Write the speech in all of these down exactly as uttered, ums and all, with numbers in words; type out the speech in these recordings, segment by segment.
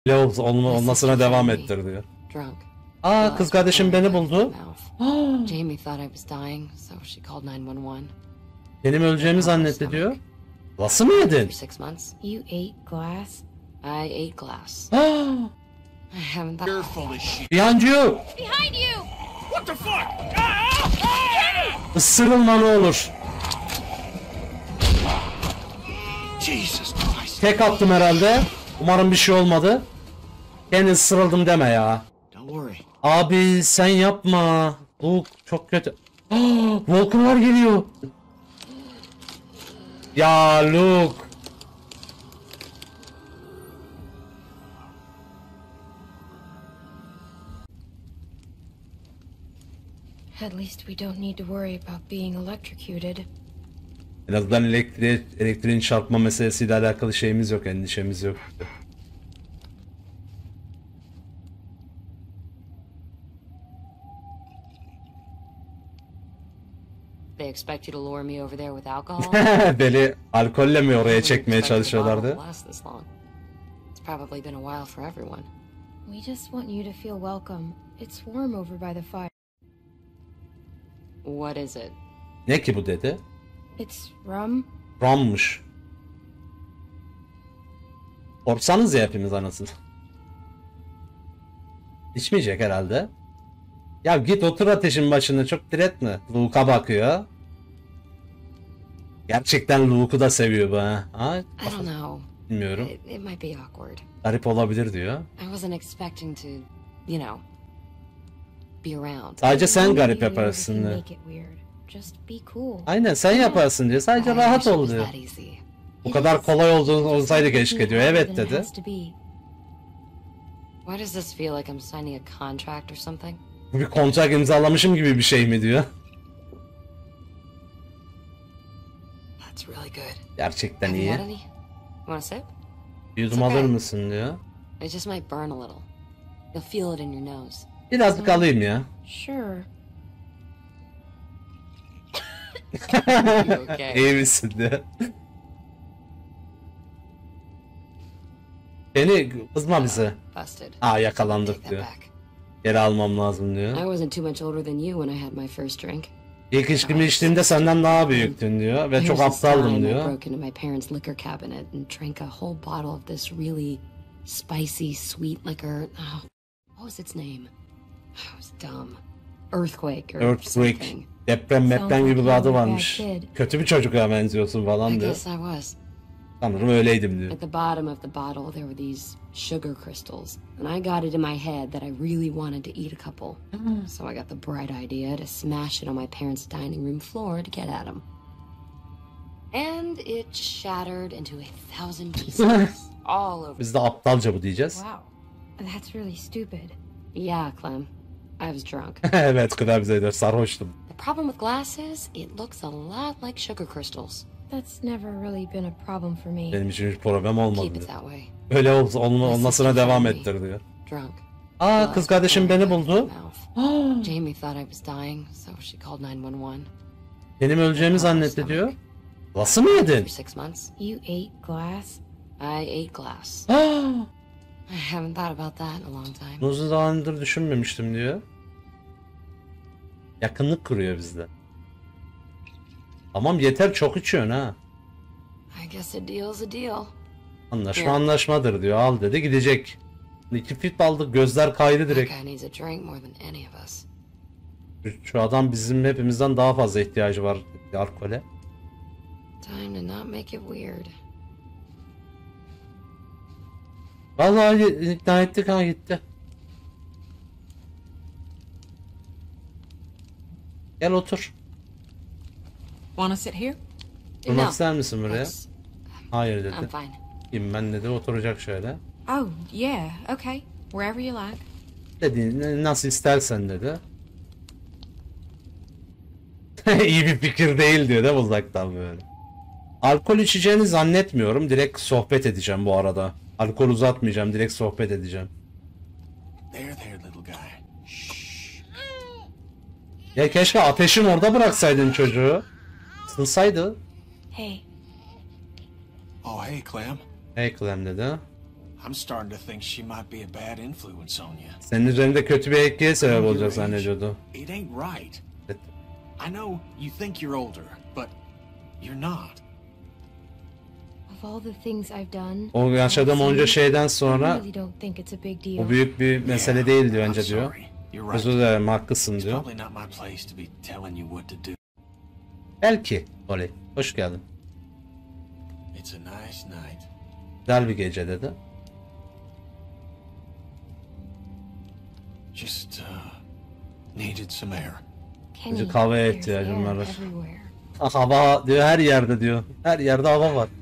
Öyle olma, olmasına devam ettir diyor. Aa, kız kardeşim beni buldu. Jamie thought I was dying, so she called nine one one. Benim öleceğimi zannetti diyor. Nasıl mı yedin? You ate glass? I ate glass. I haven't thought. Behind you. Behind you. What the fuck? Isırılma ne olur. Jesus Christ. Tek attım herhalde. Umarım bir şey olmadı. Ben ısırıldım deme ya. Don't worry. Abi sen yapma. Bu çok kötü. Volkanlar geliyor. Ya Luke. At least we don't need to worry about being electrocuted. En azından elektriğe, elektriğin çarpma meselesiyle alakalı şeyimiz yok, endişemiz yok. They expect you to lure me over there with alcohol? Beni alkolle mi oraya çekmeye çalışıyorlardı? It's probably been a while for everyone. We just want you to feel welcome. It's warm over by the fire. What is it? Ne ki bu dedi? It's rum. Rummuş. Korksanız ya hepimiz anasını. İçmeyecek herhalde. Ya git otur ateşin başında, çok diretme. Luke'a bakıyor. Gerçekten Luke'u da seviyor bu ha. ha? I don't know. Bilmiyorum. It, it might be awkward. Garip olabilir diyor. I wasn't expecting to, you know, be around. Sadece sen Maybe garip you yaparsın can diyor. make it weird. Just be cool. Aynen sen yaparsın diyor. Sadece I rahat wish it ol was diyor. that easy. Bu kadar kolay olduğunu olsaydı keşke diyor. Evet dedi. Why does this feel like I'm signing a contract or something? Bu bir kontrak imzalamışım gibi bir şey mi diyor. That's really good. Gerçekten Have you iyi. had any? You want a sip? Bir yudum alır mısın diyor. It just might burn a little. You'll feel it in your nose. Birazcık alayım ya. Sure. Okay. İyi misin diyor. Beni kızma bize. Busted. Aa Take yakalandık that diyor. back. Geri almam lazım diyor. I wasn't too much older than you when I had my first drink. İlk içkimi içtiğimde senden daha büyüktün diyor. Ve çok Here's this aptaldım time I diyor. broke into my parents' liquor cabinet and drank a whole bottle of this really spicy, sweet liquor. Oh, what was its name? Oh, it was dumb. Earthquake or Earthquake. something. Deprem meprem gibi bir adı varmış. Sounds like Kötü bir çocuğa benziyorsun I falan diyor. guess I was. Sanırım öyleydim diyor. At the bottom of the bottle, there were these sugar crystals, and I got it in my head that I really wanted to eat a couple. So I got the bright idea to smash it on my parents' dining room floor to get at them. And it shattered into a thousand pieces all over. Biz de aptalca bu diyeceğiz. Wow. That's really stupid. Yeah, Clem. I was drunk. Evet kadar bize de sarhoştum. The problem with glass is it looks a lot like sugar crystals. That's never really been a problem for me. Benim için hiç problem olmadı Keep it diyor. that way. Öyle olsa olma, olmasına devam ettir diyor. Drunk. Aa kız kardeşim beni buldu. Jamie thought I was dying, so she called nine one one. Benim öleceğimi zannetti diyor. Nasıl mı yedin? For six months, You ate glass? I ate glass. I haven't thought about that in a long time. Uzun zamandır düşünmemiştim diyor. Yakınlık kuruyor bizde. Tamam yeter, çok içiyorsun ha. I guess a deal's a deal. Anlaşma Evet. anlaşmadır diyor. Al dedi gidecek. İki fit aldık, gözler kaydı That direkt. guy needs a drink more than any of us. Şu adam bizim hepimizden daha fazla ihtiyacı var alkole. Time to not make it weird. Vallahi ikna ettik ha gitti. Gel otur. Wanna sit here? Durmak No, ister misin buraya? thanks. Hayır I'm dedi. fine. Kim ben dedi, oturacak şöyle. Oh, yeah, okay. Wherever you like. Dedi nasıl istersen dedi. İyi bir fikir değil diyor da uzaktan böyle. Alkol içeceğini zannetmiyorum. Direkt sohbet edeceğim bu arada. Alkol uzatmayacağım. Direkt sohbet edeceğim. There, there, little guy. Shh. Ya keşke ateşin orada bıraksaydın çocuğu. Isınsaydı. Hey. Oh, hey, Clem. Hey Clem dedi. I'm starting to think she might be a bad influence on you. Senin üzerinde kötü bir etkiye sebep olacak zannediyordu. It ain't right. Evet. I know you think you're older, but you're not. Of all the things I've done, O yaşadığım onca şeyden I sonra really don't think it's a big deal. bu büyük bir mesele değil diyor önce I'm diyor. sorry. You're Özür right. dilerim, haklısın It's diyor. probably not my place to be telling you what to do. Belki. Oley. Hoş geldin. It's a nice night. Güzel bir gece dedi. Just uh, needed some air. Kenny, Gece kahveye there's ihtiyacım air var. everywhere. Ah, hava diyor, her yerde diyor. Her yerde hava var.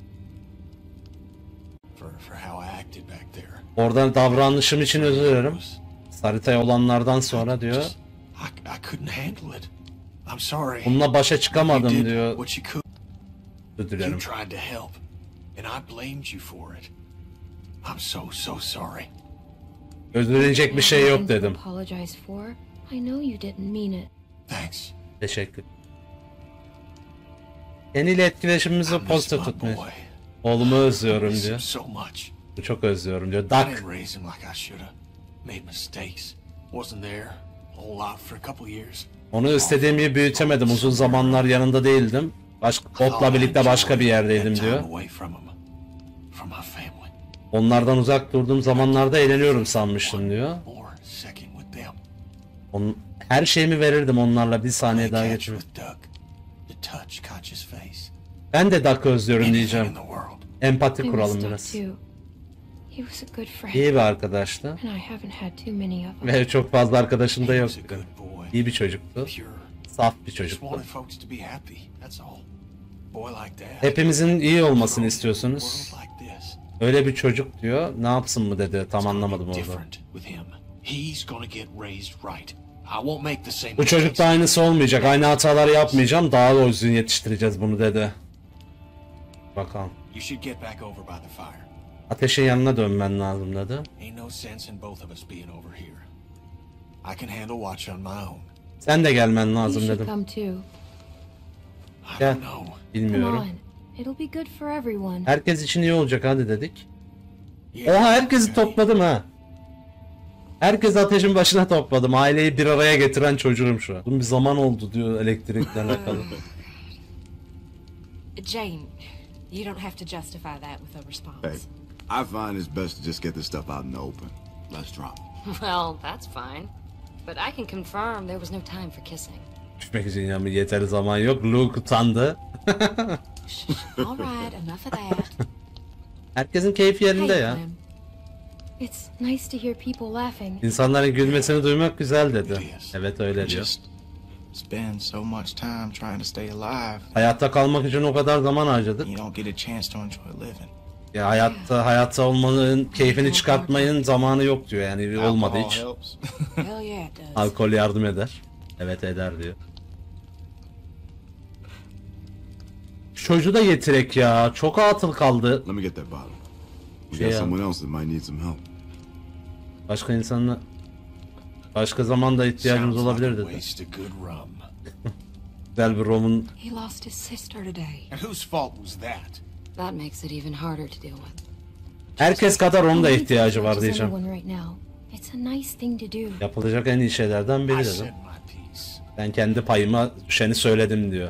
For for how I acted back there. Oradan davranışım için özür dilerim. Was- Haritaya olanlardan sonra diyor. Just- I, I couldn't handle it. I'm sorry. Bununla başa You çıkamadım did diyor. what you could. Özür You dilerim. tried to help, and I blamed you for it. I'm so so sorry. Özür dileyecek bir şey yok Nothing to dedim. apologize for. I know you didn't mean it. Thanks. Teşekkür. Kenny ile etkileşimimizi I miss pozitif my tutmuş. boy. Oğlumu I özlüyorum miss him diyor. so much. Çok özlüyorum diyor. I Duck. didn't raise him like I should have. Made mistakes. Wasn't there a whole lot for a couple years. Onu istediğim gibi büyütemedim. Uzun zamanlar yanında değildim. Başka, Bot'la birlikte başka bir yerdeydim diyor. Onlardan uzak durduğum zamanlarda eğleniyorum sanmıştım diyor. Onun, her şeyimi verirdim onlarla bir saniye daha geçirmek. Ben de Duck'ı özlüyorum diyeceğim. Empati I miss kuralım Doc biraz. too. He was a good friend, İyi bir arkadaştı. and I haven't had too many of them. Ve çok fazla arkadaşım da yoktu. İyi bir çocuktu. Saf bir çocuktu. Hepimizin iyi olmasını istiyorsunuz. Öyle bir çocuk diyor. Ne yapsın mı dedi. Tam anlamadım orada. Bu çocuk da aynısı olmayacak. Aynı hataları yapmayacağım. Daha da uzun yetiştireceğiz bunu dedi. Bakalım. Ateşin yanına dönmen lazım dedi. Sen de gelmen You lazım should dedim. come too. Gel. Come Bilmiyorum. on. It'll be good for everyone. Herkes için iyi olacak hadi dedik. Oha, herkesi topladım ha. Herkes ateşin başına topladım. Aileyi bir araya getiren çocuğum şu an. Bunun bir zaman oldu diyor elektrikle alakalı. Jane, you don't have to justify that with a response. Hey, I find it's best to just get this stuff out in the open. Let's drop. Well, that's fine. But I can confirm there was no time for kissing. Düşmek için yani yeteri zaman yok. Luke utandı. All right, enough of that. Herkesin keyfi yerinde Hey, ya. Clem. It's nice to hear people laughing. İnsanların gülmesini duymak güzel dedi. Evet öyle diyor. Just spend so much time trying to stay alive, Hayatta kalmak için o kadar zaman harcadık. you don't get a chance to enjoy living. Ya hayatta hayatta olmanın keyfini çıkartmayın zamanı yok diyor yani olmadı Alcohol hiç. helps. Hell yeah, it does. Alkol yardım eder. Evet eder diyor. Şu çocuğu da getirek ya. Çok atıl kaldı. Let me get that bottle. We Yeah. got someone else that might need some help. Başka insanla başka zamanda ihtiyacımız olabilir dedi. Güzel bir romun. He lost his sister today. And whose fault was that? That makes it even harder to deal with. Herkes kadar onun da Don't ihtiyacı need var to diyeceğim. anyone right now. It's a nice thing to do. Yapılacak en iyi şeylerden biri I dedim. said my piece. Ben kendi payıma düşeni söyledim diyor.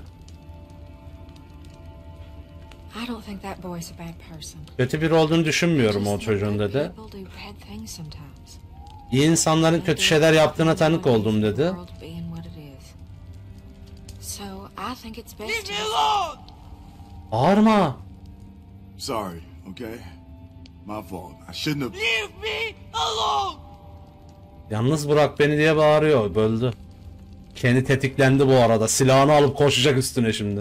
I don't think that boy's a bad person. Kötü biri olduğunu I düşünmüyorum just o think çocuğun good dedi. people do bad things sometimes. İyi insanların kötü şeyler yaptığına tanık oldum dedi. So I think it's best to Bağırma. Sorry, okay? My fault. I shouldn't have. Yalnız bırak beni diye bağırıyor. Böldü. Kendi tetiklendi bu arada. Silahını alıp koşacak üstüne şimdi.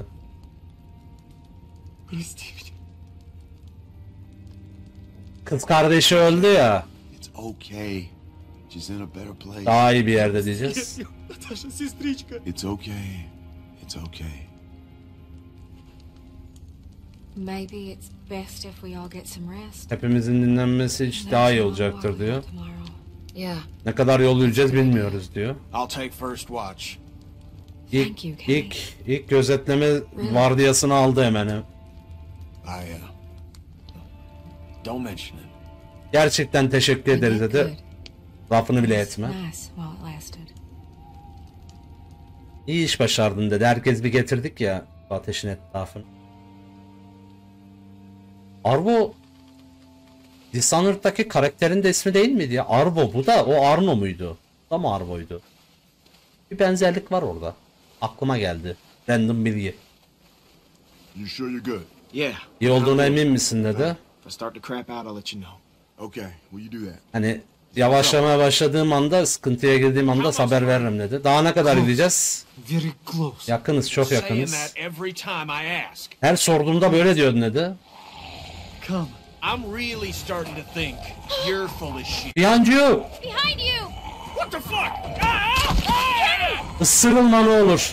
Kız kardeşi öldü ya. It's okay. She's in a better place. Daha iyi bir yerde diyeceğiz. It's okay. It's okay. Maybe it's best if we all get some rest. Hepimizin dinlenmesi hiç daha iyi olacaktır diyor. Yeah. Ne kadar yol yürüyeceğiz bilmiyoruz diyor. I'll take first watch. İlk, Thank you, Kenny. ilk, ilk gözetleme vardiyasını aldı hemen. I, uh... Don't mention it. Gerçekten teşekkür You ederiz did dedi. good. Lafını bile It was etme. nice while it lasted. İyi iş başardın dedi. Herkes bir getirdik ya bu ateşin etrafını. Arvo Dishonored'daki karakterin de ismi değil miydi ya? Arvo bu da o Arno muydu? Bu da mı Arvo'ydu? Bir benzerlik var orada. Aklıma geldi. Random bilgi. You sure you're good? Yeah. İyi olduğuna I'm good. emin misin dedi. If I start to crap out, I'll let you know. Okay, will you do that? Hani yavaşlamaya başladığım anda, sıkıntıya girdiğim anda haber veririm dedi. Daha ne kadar gideceğiz? Very close. Yakınız, çok Saying yakınız. that every time I ask. Her sorduğumda böyle diyordun dedi. Come. I'm really starting to think you're full of shit. Behind you! Behind you! What the fuck? Ah, ah! Isırılma ne olur.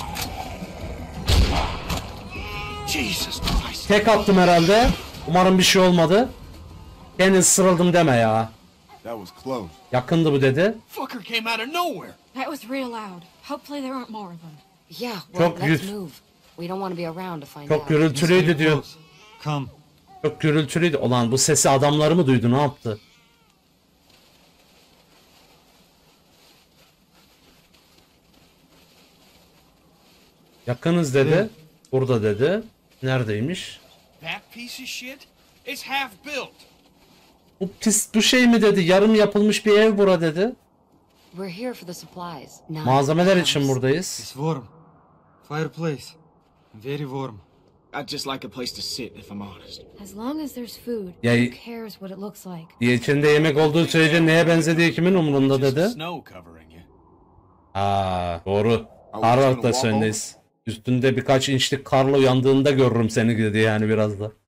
Jesus Christ. Tek attım herhalde. Umarım bir şey olmadı. Ben ısırıldım deme ya. That was close. Yakındı bu dedi. Fucker came out of nowhere. That was real loud. Hopefully there aren't more of them. Yeah, well, Çok let's gür- move. We don't want to be around to find Çok out. gürültülüydü diyor. Come. Çok gürültülüydü. Ulan bu sesi adamları mı duydu, ne yaptı? Yakınız dedi. Burada dedi. Neredeymiş? That piece of shit is half built. Bu pis bu şey mi dedi? Yarım yapılmış bir ev bura dedi. We're here for the supplies. Not Malzemeler the için house. buradayız. It's warm. Fireplace. Very warm. I'd just like a place to sit, if I'm honest. As long as there's food, Yeah, who y- cares what it looks like? Diye içinde yemek olduğu sürece neye benzediği kimin umurunda Just dedi. snow covering you. Aa, doğru. Kar atlasındayız. Üstünde birkaç inçlik karla uyandığında görürüm seni dedi yani biraz da.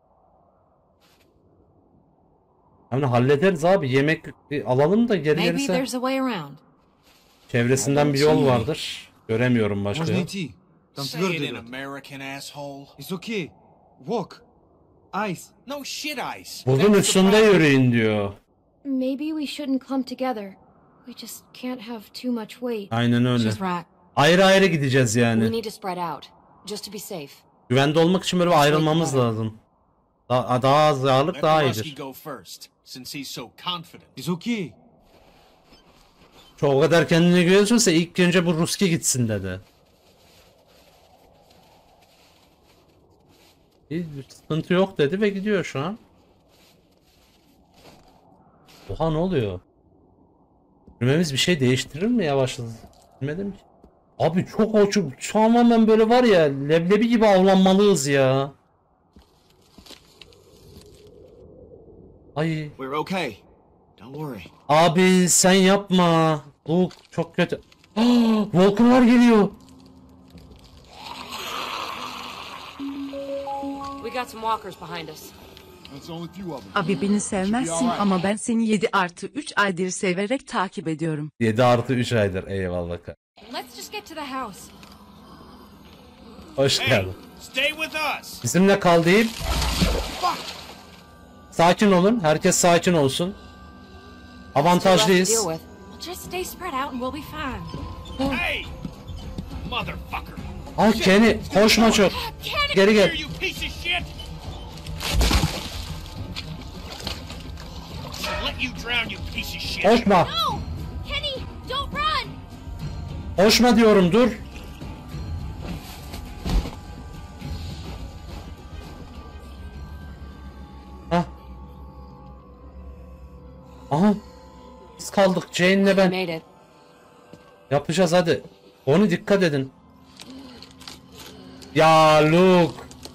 Yani hallederiz abi, yemek bir alalım da geri Maybe gelirse. there's a way around. Çevresinden bir yol vardır. Göremiyorum başka. Можно идти. Там Say it твердый in лед. American, asshole. It's okay. Walk. Ice. No shit ice. Buzun That's the üstünde problem. yürüyün diyor. Maybe we shouldn't clump together. We just can't have too much weight. Aynen öyle. She's right. Ayrı ayrı gideceğiz We yani. need to spread out, just to be safe. Güvende olmak için böyle bir ayrılmamız lazım. Daha, daha az ağırlık Let daha Rusty iyidir. go first, since he's so confident. It's okay. Çok o kadar kendine güveniyorsa ilk önce bu Ruski gitsin dedi. Bir sıkıntı yok dedi ve gidiyor şu an. Oha, ne oluyor? Yürümemiz bir şey değiştirir mi yavaşladı? Bilmedim ki. Abi çok açık. Tamamen böyle var ya, leblebi gibi avlanmalıyız ya. Ay. We're okay. Don't worry. Abi sen yapma. Bu çok kötü. Ah, Volkanlar geliyor. We got some walkers behind us. That's only a few of them. Abi beni sevmezsin ama ben seni yedi artı üç aydır severek takip ediyorum. yedi artı üç aydır. Eyvallah. Let's just get to the house. Hoş Hey, geldin. stay with us. Bizimle kal deyip. Sakin olun. Herkes sakin olsun. Avantajlıyız. Deal with. We'll just stay spread out and we'll be fine. Hey, motherfucker. Ay Kenny, koşma çok. Geri Here, gel. you piece of shit. Let you drown, you piece of shit. Koşma. No! Kenny, don't run! Koşma diyorum, dur. Hah. Aha. Biz kaldık. Jane'le We ben. made it. Yapacağız hadi. Onu dikkat edin. Ya Luke.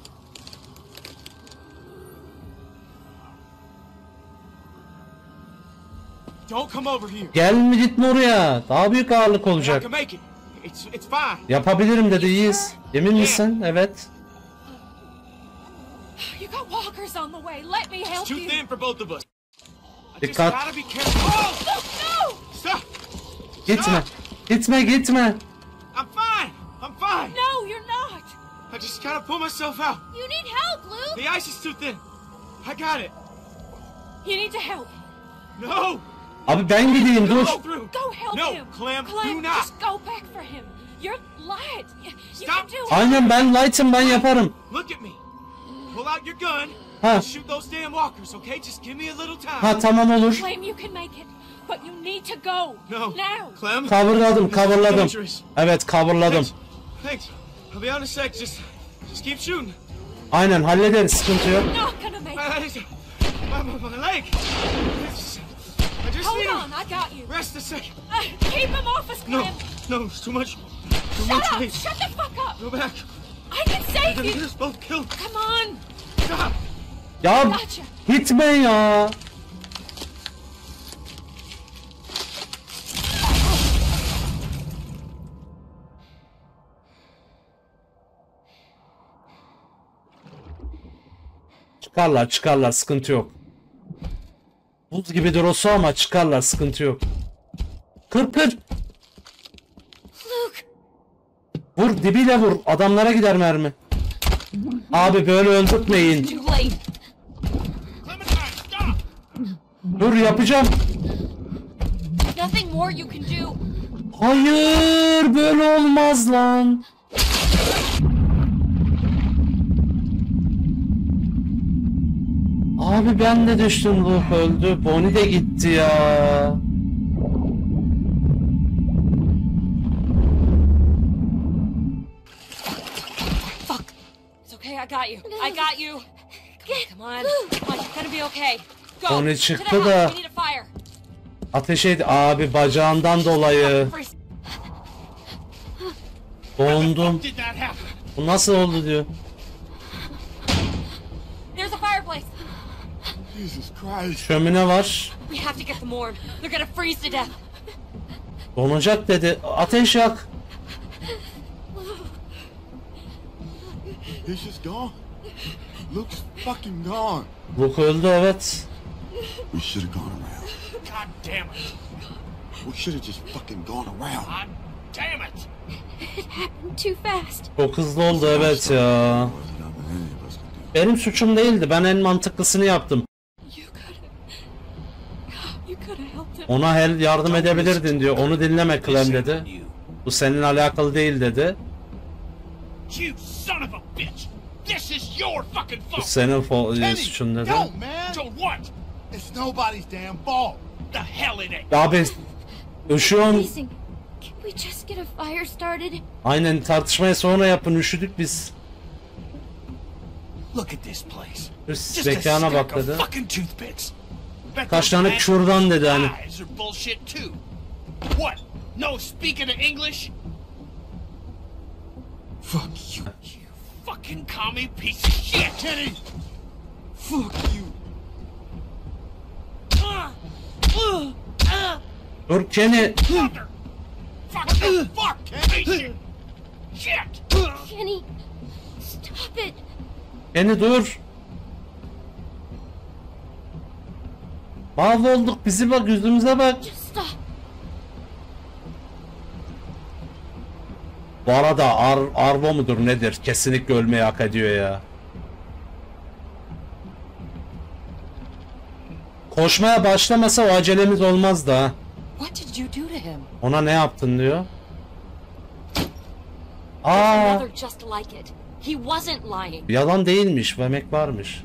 Don't come over here. Gelme, gitme oraya. Daha büyük ağırlık I olacak. can make it. It's it's fine. Yapabilirim dedi, iyiyiz. Emin misin? Evet. You got walkers on the way. Let me help It's too you. thin for both of us. I just Dikkat. gotta be careful. Oh! No! Stop! Gitme. Gitme, gitme. I'm fine. I'm fine. No, you're not. I just gotta pull myself out. You need help, Luke! The ice is too thin. I got it. You need to help. No! Abi ben gideyim, dur. Go through. Go help No, him. Clem, Clem, do not. just go back for him. You're light. You, you can Stop. do it. Aynen, ben light'ım, ben yaparım. Look at me. Pull out your gun. Ha. Shoot those damn walkers, okay? Just give me a little time. Ha tamam olur. Clem, you can make it, but you need to go. No. Now. Clem. Coverladım, coverladım. Dangerous. Evet, coverladım. Thanks. Thanks. I'll be on a sec. Just, just keep shooting. Aynen hallederiz, sıkıntı yok. Not gonna make it. My, my, my leg. It's- I just Hold need on, to I got you. rest a second. Uh, keep him off us, No, Clem. no, it's too much. Too Shut much up! weight. Shut the fuck up! Go back. I can You're save gonna get you. us both killed. Come on. Stop. Ya Gotcha. gitme ya. Çıkarlar çıkarlar, sıkıntı yok. Buz gibidir o su ama çıkarlar, sıkıntı yok. Kır kır. Luke! Vur, dibiyle vur. Adamlara gider mermi. Abi böyle öldürtmeyin. Too late. Clementine, stop. Dur yapacağım. Nothing more you can do. Hayır, böyle olmaz lan. Abi ben de düştüm, Luke öldü. Bonnie de gitti ya. Fuck. It's okay, I got you. I got you. Come on, come on. Come on, you're gonna be okay. Go. Bonnie To the çıktı house, da. we need a fire. Ateş et abi, bacağından dolayı. Freeze. Dondum. Did that happen? Bu nasıl oldu diyor. There's a fireplace. Jesus Christ. Şömine var. We have to get them warm. They're gonna freeze to death. Donacak dedi. Ateş yak. He's just gone. Luke's fucking gone. Luke öldü, evet. We should have gone around. God damn it. We should have just fucking gone around. God damn it. It happened too fast. Çok hızlı oldu, evet ya. Wasn't nothing any of us could do. Benim suçum değildi. Ben en mantıklısını yaptım. You could You could have helped him. Ona hel yardım edebilirdin diyor. Onu dinleme Clem dedi. Bu seninle alakalı değil dedi. You son of a bitch. This is your fucking Bu fault. senin fo- suçun dedi. Don't, man. So what? It's nobody's damn fault. The hell it ain't. Abi üşüyorum. Amazing. Can we just get a fire started? Aynen, tartışmayı sonra yapın, üşüdük biz. Look at this place. Üst Just a zekana bak stack of dedi. fucking toothpicks. Bet Kaç those tane magic kürdan dedi hani. eyes are bullshit too. What? No speaking of English? Fuck you. You fucking commie piece of shit. Kenny! Fuck you. Uh, uh, uh, Dur Kenny. mother. Fuck the fuck, Kenny. Shit. Kenny, stop it. Kenny dur. Mahvolduk, bizi bak, yüzümüze bak. Just stop. Bu arada Ar Arvo mudur nedir? Kesinlikle ölmeyi hak ediyor ya. Koşmaya başlamasa o acelemiz olmazdı ha. What did you do to him? Ona ne yaptın diyor. There's Aa, another just like it. He wasn't lying. yalan değilmiş, demek varmış.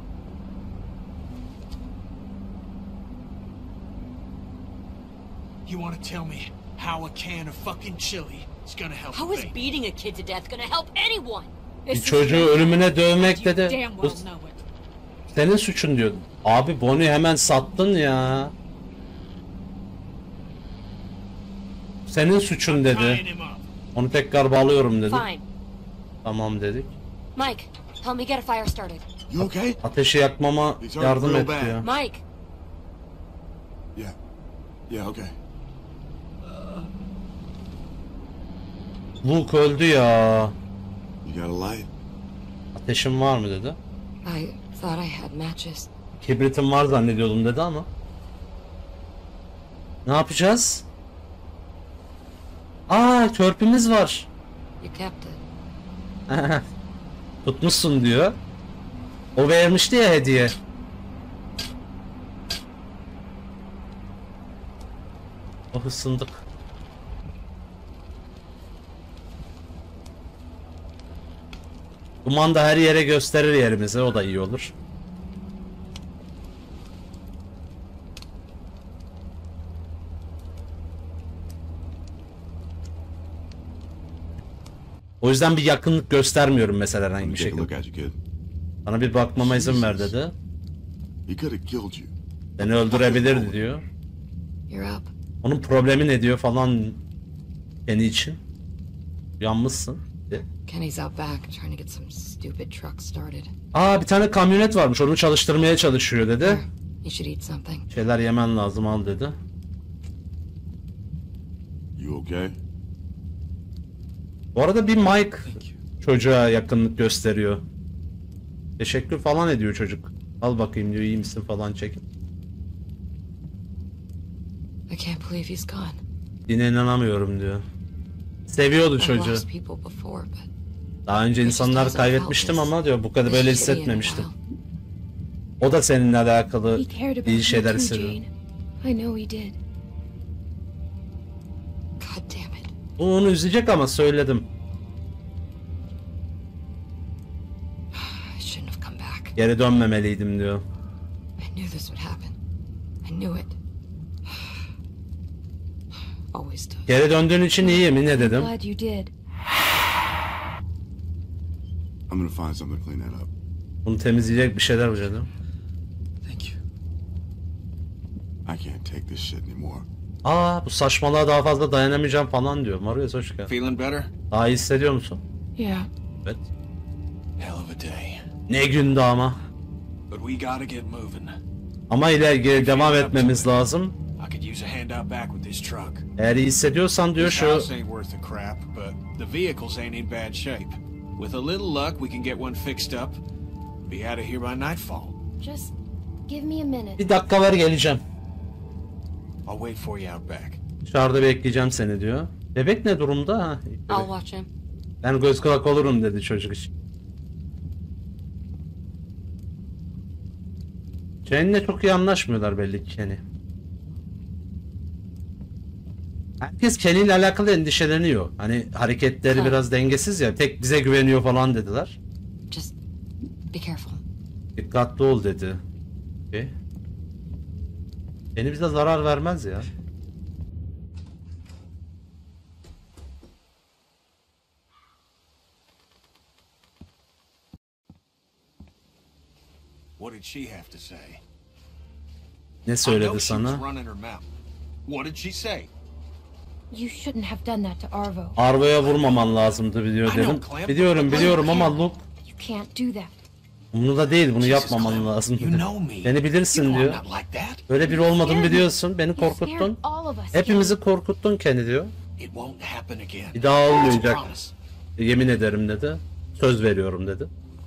You want to tell me how a can of fucking chili is gonna help How is me? beating a kid to death gonna help anyone? Bir çocuğu ölümüne dövmek dedi. Damn Bu well know it. senin suçun diyor. Abi Bonnie hemen sattın ya. Senin suçun dedi. Tying him up. Onu tekrar bağlıyorum dedi. Fine. Tamam dedik. Mike, help me get a fire started. You okay? Ateşi yakmama These are yardım real et bad. diyor. Mike, Yeah. Yeah, okay. Luke öldü ya. You got a light? Ateşin var mı dedi. I thought I had matches. Kibritim var zannediyordum dedi ama. Ne yapacağız? Aa, törpümüz var. You kept it. Tutmuşsun diyor. O vermişti ya hediye. Oh, ısındık. Duman da her yere gösterir yerimizi, o da iyi olur. O yüzden bir yakınlık göstermiyorum mesela herhangi bir Take a şekilde. look at you, kid. Bana bir bakmama izin ver dedi. He could have killed you. Seni öldürebilirdi diyor. You're up. Onun problemi ne diyor falan kendi için. Yanmışsın. De. Kenny's out back trying to get some stupid truck started. Aa bir tane kamyonet varmış, onu çalıştırmaya çalışıyor dedi. Here, you should eat something. Şeyler yemen lazım, al dedi. You okay? Bu arada bir Mike çocuğa yakınlık gösteriyor. Teşekkür falan ediyor çocuk. Al bakayım diyor, iyi misin falan çekin. I can't believe he's gone. Yine inanamıyorum diyor. Seviyordu I've çocuğu. lost people before, but Daha önce insanlar kaybetmiştim ama diyor bu kadar böyle hissetmemiştim. O da seninle alakalı He cared about iyi you şeyler too, hissediyor. Jane. I know he did. God damn it. Bu onu üzecek ama söyledim. I shouldn't have come back. Geri dönmemeliydim diyor. I knew this would happen. I knew it. Always does. Geri döndüğün için iyiyim yine dedim. Glad you did. I'm gonna find something to clean that up. Bunu temizleyecek bir şeyler var dedim. Thank you. I can't take this shit anymore. Aa bu saçmalığa daha fazla dayanamayacağım falan diyor. Marius hoş geldin. Feeling better? Daha iyi hissediyor musun? Yeah. Evet. Hell of a day. Ne gündü ama. But we gotta get moving. Ama ileri devam etmemiz lazım. I could use a hand out back with this truck. Eğer iyi hissediyorsan diyor This şu house ain't worth a crap, but the vehicles ain't in bad shape. With a little luck, we can get one fixed up. Be out of here by nightfall. Just give me a minute. bir dakika ver geleceğim. I'll wait for you out back. Dışarıda bekleyeceğim seni diyor. Bebek ne durumda? Ha? I'll watch him. Ben göz kulak olurum dedi çocuk için. Jane'le çok iyi anlaşmıyorlar belli ki Kenny. Herkes Kenny ile alakalı endişeleniyor. Hani hareketleri Ha. biraz dengesiz ya. Tek bize güveniyor falan dediler. Just be careful. Dikkatli ol dedi. Okay. Kenny bize zarar vermez ya. What did she have to say? Ne I know söyledi she was sana? running her mouth. What did she say? You shouldn't have done that to Arvo. Arvo'ya vurmaman lazımdı biliyor dedim. Biliyorum biliyorum ama Luke You can't do that. bunu da değil bunu Jesus, yapmaman Clem, lazım you dedi. know me. Beni You bilirsin know I'm diyor. not like that. Böyle biri olmadım Scared me. biliyorsun. Beni You scared korkuttun. all of us. Hepimizi korkuttun Kenny diyor. It won't happen again. Bir daha It's a olmayacak. promise. Yemin ederim dedi. Söz veriyorum dedi.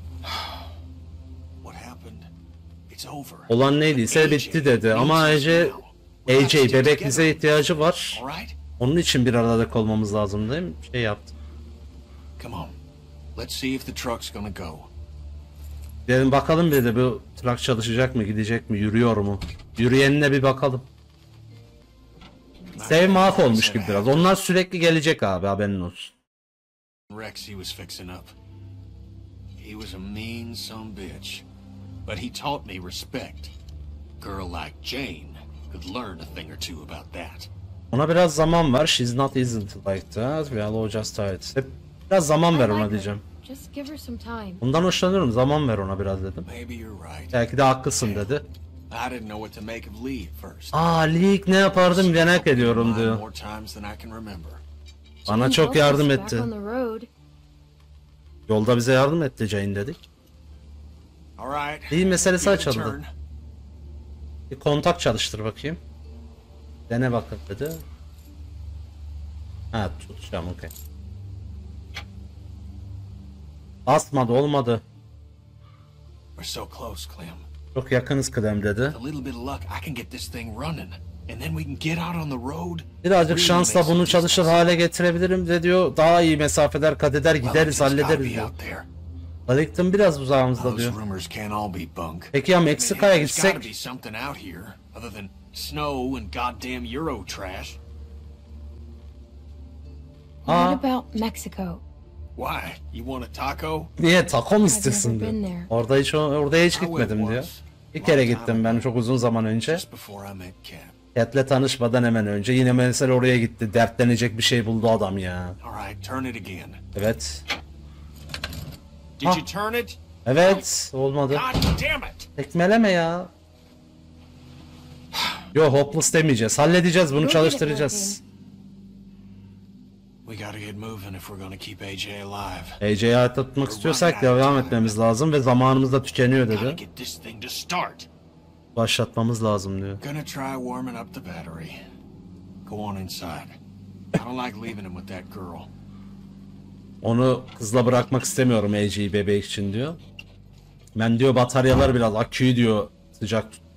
What happened? It's over. Olan neydiyse bitti dedi. Ama A J, A J bebek bize ihtiyacı var. All right? Onun için bir arada olmamız lazım değil mi? Şey yaptı. Come on. Let's see if the truck's gonna go. Dedim bakalım dedi bu trak çalışacak mı, gidecek mi, yürüyor mu? Yürüyenine bir bakalım. Sev mahvolmuş gibi biraz. Onlar sürekli gelecek abi, haberin olsun. Rex he was fixing up. He was a mean son bitch. But he taught me respect. Girl like Jane could learn a thing or two about that. Ona biraz zaman ver. She's not isn't like that. We all just tired. Hep biraz zaman ver I ona like her. diyeceğim. Just give her some time. Bundan hoşlanıyorum. Zaman ver ona biraz dedim. Maybe you're right. Belki de haklısın dedi. I didn't know what to make of Lee at first. Aa Leek ne yapardım merak ediyorum Mine diyor. More times than I can remember. Bana Jane çok helped yardım us back etti. on the road. Yolda bize yardım etti Jane dedik. All right. Lee meselesi give it a açıldı. turn. Bir kontak çalıştır bakayım. Dene bakın dedi. Ha tutacağım okey. Basmadı olmadı. We're so close, Clem. Çok yakınız Clem dedi. With a little bit of luck, I can get this thing running. And then we can get out on the road. Birazcık Really şansla make some bunu çalışır distance. hale getirebilirim de diyor. Daha iyi mesafeler kat eder Well, gideriz it's gotta hallederiz be diyor. out there. Wellington biraz uzağımızda Those diyor. rumors can't all be bunk. Peki ya Meksika'ya There's gotta be gitsek? something out here other than snow and goddamn Euro trash. Aa, What about Mexico? Why? You want a taco? niye taco mu I've istesin never been diyor. there. Orada hiç orada hiç I went gitmedim diyor. once, Bir long kere time gittim ben ago, çok uzun zaman önce. Just before I met Cap. Cat'le tanışmadan hemen önce yine mesela oraya gitti. Dertlenecek bir şey buldu adam ya. All right, turn it again. Evet. Did Ah. you turn it? Evet. Olmadı. God damn it! Tekmeleme ya. Yo, hopeless demeyeceğiz. Halledeceğiz bunu, çalıştıracağız. We gotta get moving if we're gonna keep A J alive. A J'yi hayatta tutmak istiyorsak devam etmemiz lazım ve zamanımız da tükeniyor Gotta dedi. get this thing to start. Başlatmamız lazım diyor. Gonna try warming up the battery. Go on inside. I don't like leaving him with that girl. Onu kızla bırakmak istemiyorum A J'yi bebek için diyor. Ben diyor bataryalar biraz aküyü diyor sıcak tut